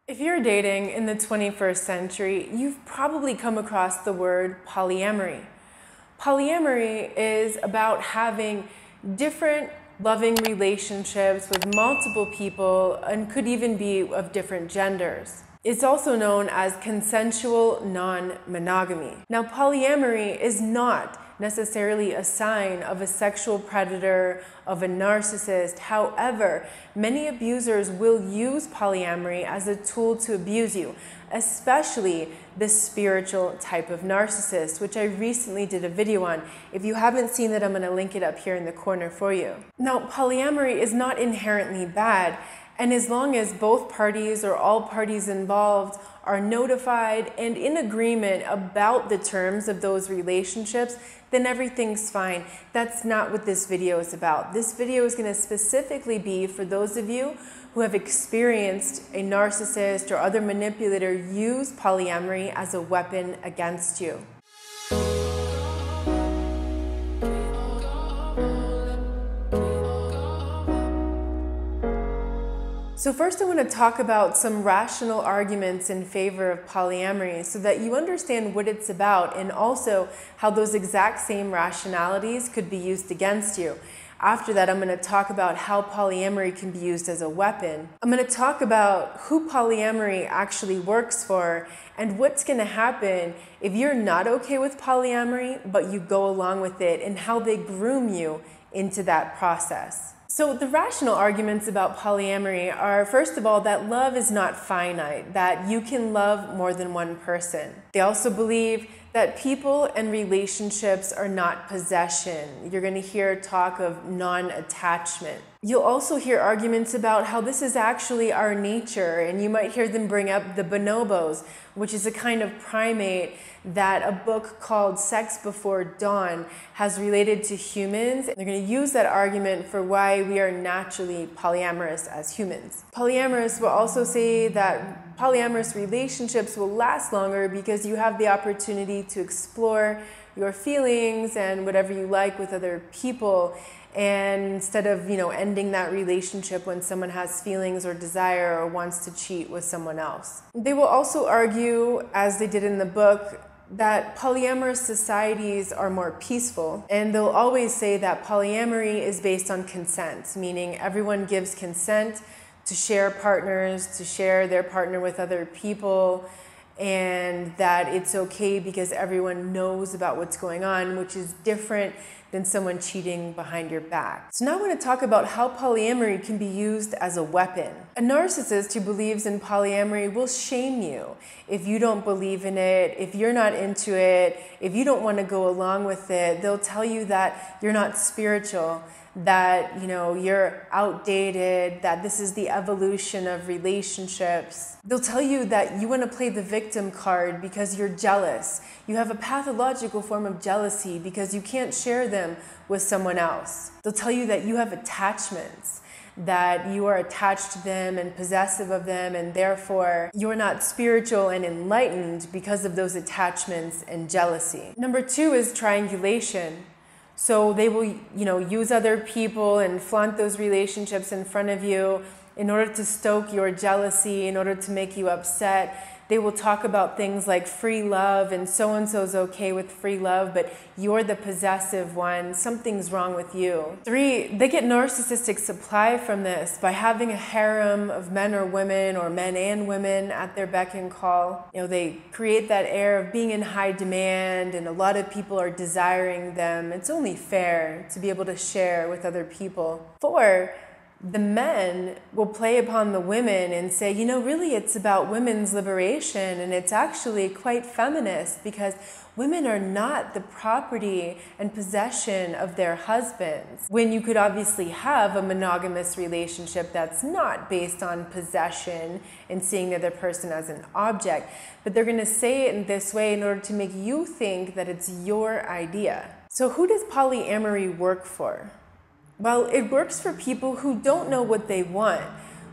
If you're dating in the 21st century, you've probably come across the word polyamory. Polyamory is about having different loving relationships with multiple people and could even be of different genders. It's also known as consensual non-monogamy. Now, polyamory is not necessarily a sign of a sexual predator, of a narcissist. However, many abusers will use polyamory as a tool to abuse you, especially the spiritual type of narcissist, which I recently did a video on. If you haven't seen it, I'm going to link it up here in the corner for you. Now, polyamory is not inherently bad, and as long as both parties or all parties involved are notified and in agreement about the terms of those relationships, then everything's fine. That's not what this video is about. This video is going to specifically be for those of you who have experienced a narcissist or other manipulator use polyamory as a weapon against you. So first I want to talk about some rational arguments in favor of polyamory so that you understand what it's about and also how those exact same rationalities could be used against you. After that, I'm going to talk about how polyamory can be used as a weapon. I'm going to talk about who polyamory actually works for and what's going to happen if you're not okay with polyamory, but you go along with it, and how they groom you into that process. So the rational arguments about polyamory are, first of all, that love is not finite, that you can love more than one person. They also believe that people and relationships are not possession. You're going to hear talk of non-attachment. You'll also hear arguments about how this is actually our nature, and you might hear them bring up the bonobos, which is a kind of primate that a book called Sex Before Dawn has related to humans. They're going to use that argument for why we are naturally polyamorous as humans. Polyamorous will also say that polyamorous relationships will last longer because you have the opportunity to explore your feelings and whatever you like with other people, and instead of, ending that relationship when someone has feelings or desire or wants to cheat with someone else. They will also argue, as they did in the book, that polyamorous societies are more peaceful, and they'll always say that polyamory is based on consent, meaning everyone gives consent to share partners, to share their partner with other people, and that it's okay because everyone knows about what's going on, which is different than someone cheating behind your back. So now I want to talk about how polyamory can be used as a weapon. A narcissist who believes in polyamory will shame you if you don't believe in it, if you're not into it, if you don't want to go along with it. They'll tell you that you're not spiritual, that you're outdated, that this is the evolution of relationships. They'll tell you that you want to play the victim card because you're jealous. You have a pathological form of jealousy because you can't share them with someone else. They'll tell you that you have attachments, that you are attached to them and possessive of them, and therefore you're not spiritual and enlightened because of those attachments and jealousy. Number 2 is triangulation. So they will, use other people and flaunt those relationships in front of you in order to stoke your jealousy, in order to make you upset. They will talk about things like free love, and so-and-so's okay with free love, but you're the possessive one. Something's wrong with you. 3, they get narcissistic supply from this by having a harem of men or women, or men and women at their beck and call. They create that air of being in high demand, and a lot of people are desiring them. It's only fair to be able to share with other people. 4, the men will play upon the women and say, really it's about women's liberation, and it's actually quite feminist because women are not the property and possession of their husbands. When you could obviously have a monogamous relationship that's not based on possession and seeing the other person as an object, but they're going to say it in this way in order to make you think that it's your idea. So who does polyamory work for? Well, it works for people who don't know what they want,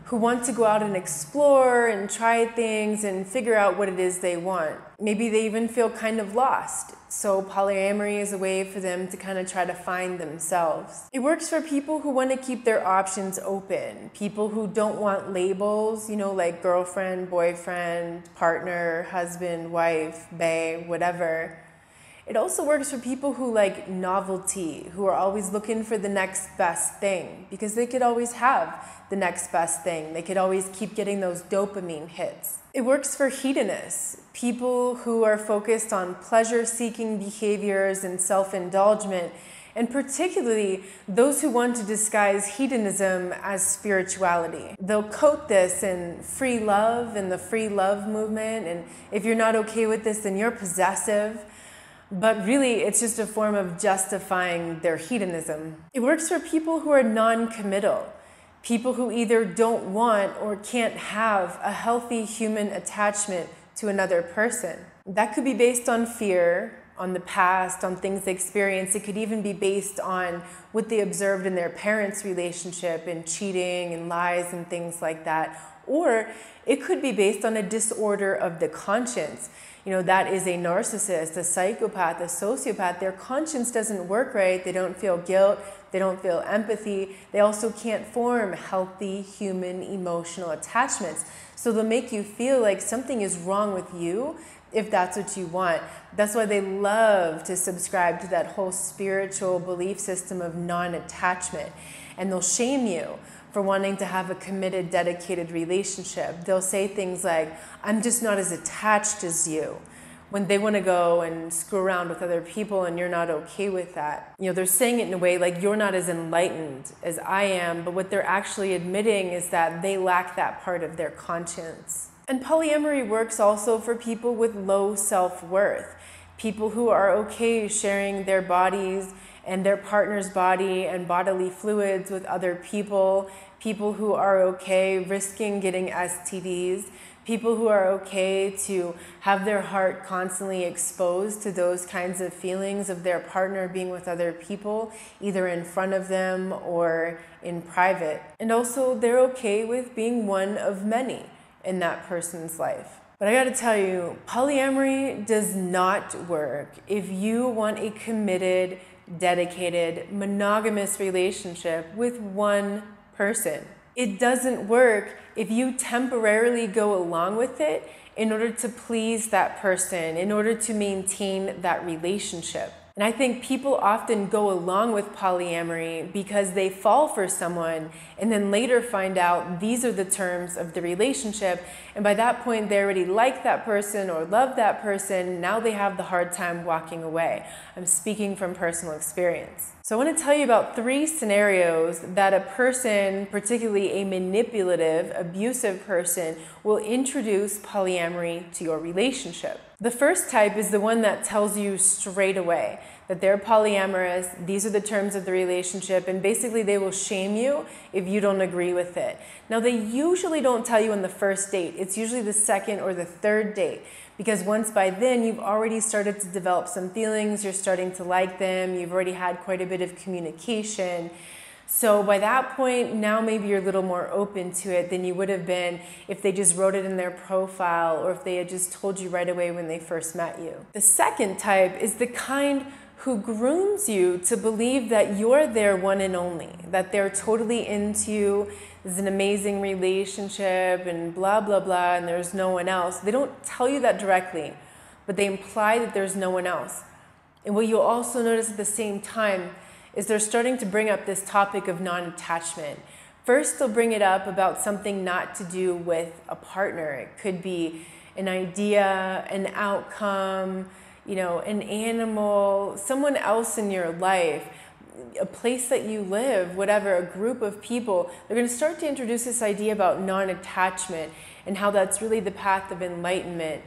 who want to go out and explore and try things and figure out what it is they want. Maybe they even feel kind of lost. So polyamory is a way for them to kind of try to find themselves. It works for people who want to keep their options open, people who don't want labels, like girlfriend, boyfriend, partner, husband, wife, bae, whatever. It also works for people who like novelty, who are always looking for the next best thing, because they could always have the next best thing. They could always keep getting those dopamine hits. It works for hedonists, people who are focused on pleasure-seeking behaviors and self-indulgence, and particularly those who want to disguise hedonism as spirituality. They'll coat this in free love and the free love movement, and if you're not okay with this, then you're possessive. But really, it's just a form of justifying their hedonism. It works for people who are non-committal, people who either don't want or can't have a healthy human attachment to another person. That could be based on fear, on the past, on things they experienced. It could even be based on what they observed in their parents' relationship and cheating and lies and things like that. Or it could be based on a disorder of the conscience. That is a narcissist, a psychopath, a sociopath. Their conscience doesn't work right. They don't feel guilt. They don't feel empathy. They also can't form healthy human emotional attachments. So they'll make you feel like something is wrong with you if that's what you want. That's why they love to subscribe to that whole spiritual belief system of non-attachment. And they'll shame you for wanting to have a committed, dedicated relationship. They'll say things like, I'm just not as attached as you, when they want to go and screw around with other people and you're not okay with that. They're saying it in a way like you're not as enlightened as I am, but what they're actually admitting is that they lack that part of their conscience. And polyamory works also for people with low self-worth, people who are okay sharing their bodies and their partner's body and bodily fluids with other people, people who are okay risking getting STDs, people who are okay to have their heart constantly exposed to those kinds of feelings of their partner being with other people, either in front of them or in private. And also they're okay with being one of many in that person's life. But I gotta tell you, polyamory does not work if you want a committed, dedicated, monogamous relationship with one person. It doesn't work if you temporarily go along with it in order to please that person, in order to maintain that relationship. And I think people often go along with polyamory because they fall for someone and then later find out these are the terms of the relationship. And by that point, they already like that person or love that person. Now they have the hard time walking away. I'm speaking from personal experience. So I want to tell you about 3 scenarios that a person, particularly a manipulative, abusive person, will introduce polyamory to your relationship. The first type is the one that tells you straight away that they're polyamorous, these are the terms of the relationship, and basically they will shame you if you don't agree with it. Now they usually don't tell you on the first date, it's usually the second or the third date, because once by then you've already started to develop some feelings, you're starting to like them, you've already had quite a bit of communication. So by that point, now maybe you're a little more open to it than you would have been if they just wrote it in their profile or if they had just told you right away when they first met you. The second type is the kind who grooms you to believe that you're their one and only, that they're totally into you, this is an amazing relationship and blah, blah, blah, and there's no one else. They don't tell you that directly, but they imply that there's no one else. And what you'll also notice at the same time is they're starting to bring up this topic of non-attachment. First, they'll bring it up about something not to do with a partner. It could be an idea, an outcome, an animal, someone else in your life, a place that you live, whatever, a group of people. They're going to start to introduce this idea about non-attachment and how that's really the path of enlightenment.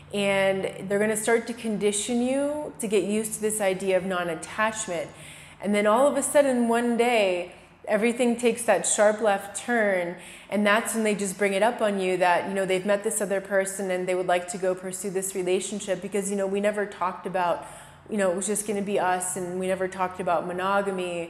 And they're going to start to condition you to get used to this idea of non-attachment. And then all of a sudden, one day, everything takes that sharp left turn, and that's when they just bring it up on you that, they've met this other person and they would like to go pursue this relationship because, we never talked about, it was just going to be us, and we never talked about monogamy.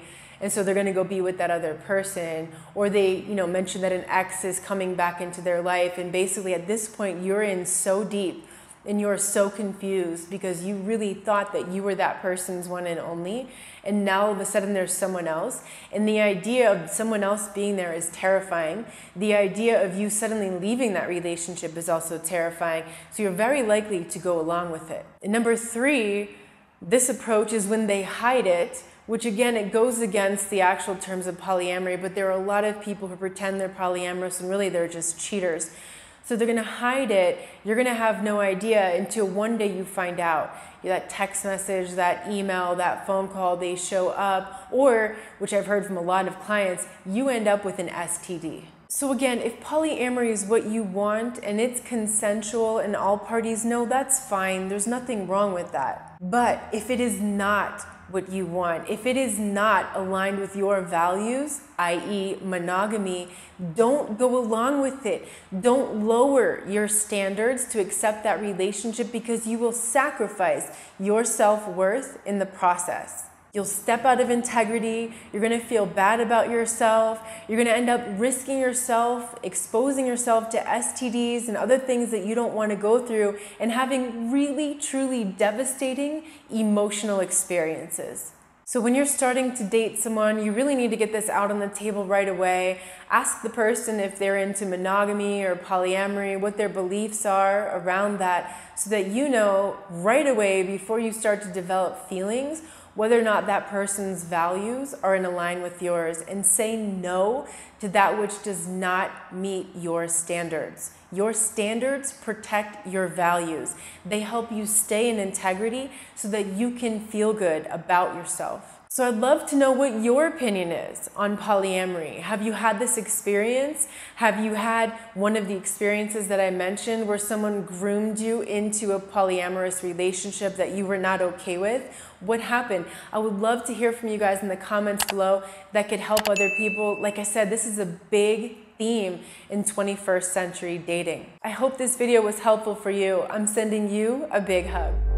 and so they're going to go be with that other person, or they, mention that an ex is coming back into their life, and basically at this point you're in so deep and you're so confused because you really thought that you were that person's one and only, and now all of a sudden there's someone else, and the idea of someone else being there is terrifying. The idea of you suddenly leaving that relationship is also terrifying, so you're very likely to go along with it. And number 3, this approach is when they hide it, which again, it goes against the actual terms of polyamory, but there are a lot of people who pretend they're polyamorous and really they're just cheaters. So they're going to hide it. You're going to have no idea until one day you find out. That text message, that email, that phone call, they show up, or, which I've heard from a lot of clients, you end up with an STD. So again, if polyamory is what you want and it's consensual and all parties know, that's fine. There's nothing wrong with that. But if it is not what you want, if it is not aligned with your values, i.e. monogamy, don't go along with it. Don't lower your standards to accept that relationship, because you will sacrifice your self-worth in the process. You'll step out of integrity, you're gonna feel bad about yourself, you're gonna end up risking yourself, exposing yourself to STDs and other things that you don't wanna go through, and having really, truly devastating emotional experiences. So when you're starting to date someone, you really need to get this out on the table right away. Ask the person if they're into monogamy or polyamory, what their beliefs are around that, so that you know right away before you start to develop feelings whether or not that person's values are in line with yours, and say no to that which does not meet your standards. Your standards protect your values. They help you stay in integrity so that you can feel good about yourself. So I'd love to know what your opinion is on polyamory. Have you had this experience? Have you had one of the experiences that I mentioned where someone groomed you into a polyamorous relationship that you were not okay with? What happened? I would love to hear from you guys in the comments below. That could help other people. Like I said, this is a big theme in 21st century dating. I hope this video was helpful for you. I'm sending you a big hug.